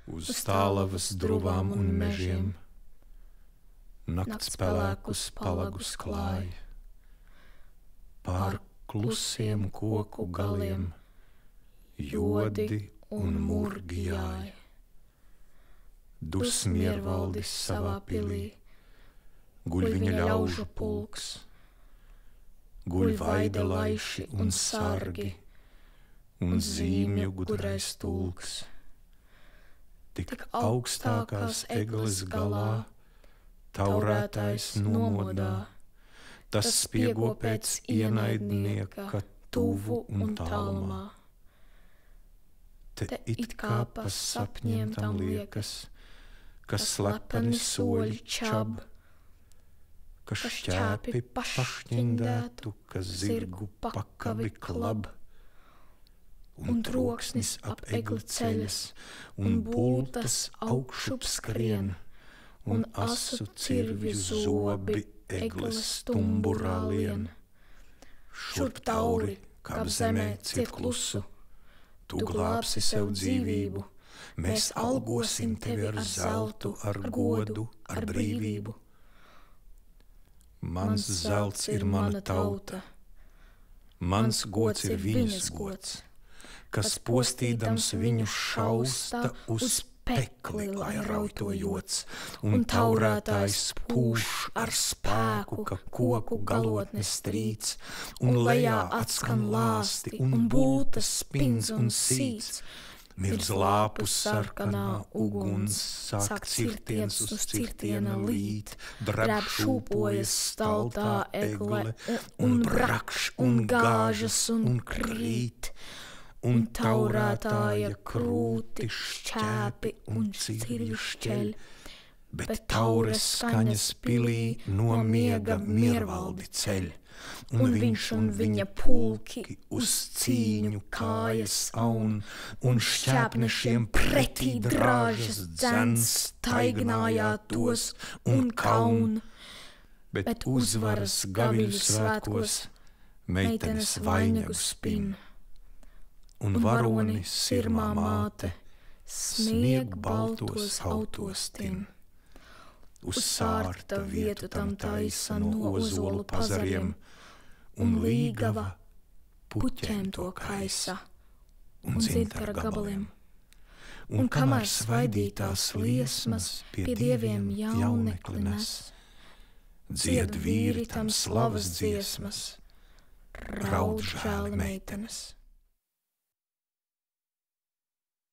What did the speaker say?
uz tālavas druvām un mežiem, nakts pelēkus palagus klāj, pār klusiem koku galiem, jodi un murgi jāj. Dusmiervaldis savā pilī, guļ viņa ļaužu pulks, guļ vaida laiši un sargi, un zīmju gudrais tulks. Tik augstākās egles galā, taurētājs nomodā, tas spiego pēc ienaidnieka tuvu un tālumā. Te it kā pa sapņiem tam liekas, ka slepeni soļi čab, ka šķēpi pašķindētu, ka zirgu pakavi klab, un troksnis ap egli ceļas, un bultas augšup skrien, un asu cirvju zobi egles stumburā lien. Šurp tauri, kāp zemē ciet klusu, tu glābsi sev dzīvību, mēs algosim tevi ar zeltu, ar godu, ar brīvību. Mans zelts ir mana tauta, mans gods ir viņas gods, kas postīdams viņu šausta uz pekli, lai rautojot, un taurētājs pūš ar spēku, ka koku galotne strīc, un lejā atskan lāsti, un bultas spins un sīc. Mirdz lāpu sarkanā uguns, sāk cirtiens uz cirtiena līt, drēb šūpojas staltā egle, un brakš, un gāžas, un krīt. Un taurētāja krūti šķēpi un cirju šķeļ, bet taures skaņas pilī no miega miervaldi ceļ, un viņš un viņa pulki uz cīņu kājas aun, un šķēpnešiem pretī drāžas dzens taignājā tos un kaun, bet uzvaras gaviļu svētkos meitenes vainagu spin. Un varoni sirmā māte snieg baltos autos tim. Uz sārta vietu tam taisa no ozolu pazariem, un līgava puķēm to kaisa, un dzintara gabaliem. Un kamēr svaidītās liesmas pie dieviem jaunekli nes, dzied vīri tam slavas dziesmas, raud žēli meitenes.